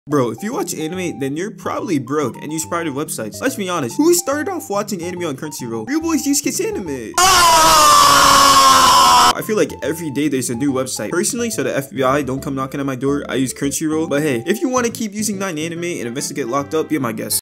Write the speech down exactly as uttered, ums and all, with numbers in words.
Bro, if you watch anime, then you're probably broke and use private websites. Let's be honest, who started off watching anime on Crunchyroll? Real boys use Kiss Anime. I feel like every day there's a new website. Personally, so the F B I don't come knocking at my door, I use Crunchyroll. But hey, if you want to keep using nine anime and eventually get locked up, be my guest.